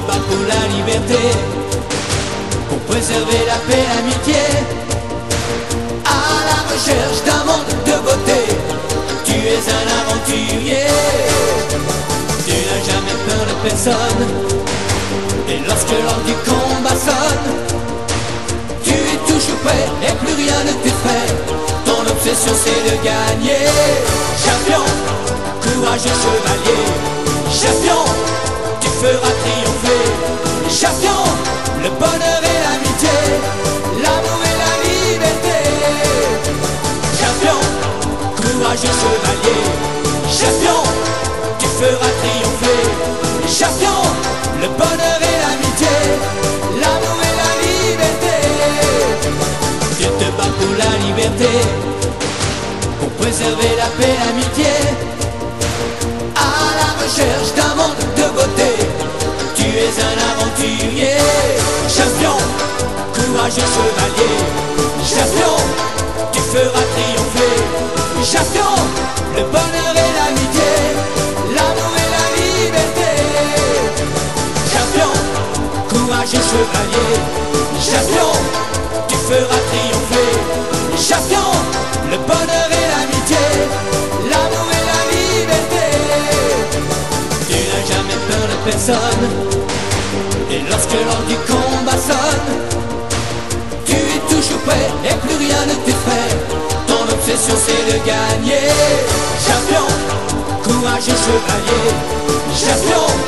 bats pour la liberté, pour préserver la paix, l'amitié, à la recherche d'un monde de beauté. Tu es un aventurier, tu n'as jamais peur de personne. Et lorsque l'heure du combat sonne, tu es toujours prêt et plus rien ne t'effraie. Ton obsession c'est de gagner. Champion, courageux chevalier. Champion, tu feras triompher. Champion, le bonheur et l'amitié, l'amour et la liberté. Champion, courageux chevalier. Champion, tu feras triompher. Champion, le bonheur et l'amitié, l'amour et la liberté. Tu te bats pour la liberté, pour préserver la paix, l'amitié, à la recherche d'un monde de beauté. Tu es un aventurier. Champion, courageux chevalier. Champion, tu feras triompher. Champion, le bonheur et l'amitié, l'amour et la liberté. Champion, courageux chevalier. Champion, tu feras triompher. Champion, le bonheur et l'amitié, l'amour et la liberté. Tu n'as jamais peur de personne. Et lorsque l'heure du combat sonne, tu es toujours prêt et plus rien ne t'effraie. Ton obsession c'est de gagner. Champion, courageux chevalier. Champion,